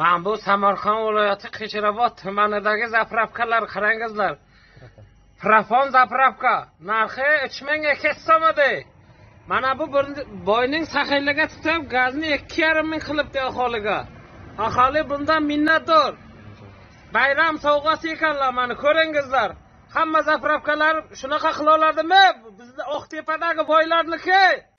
Men bu Samarqand viloyati Qechirobod tumanidagi zapravkalar qarangizlar. Profon zapravka narxi 3 mingga ketsamadi. Mana bu boyning saxiyligiga tutib gazni 2,5 ming qilibdi aholiga. Aholi bundan minnatdor. Bayram sovg'asi ekanlar, mana ko'ringizlar. Hamma zapravkalar shunaqa qila oladimi? Bizning Oqtepadagi boylarniki.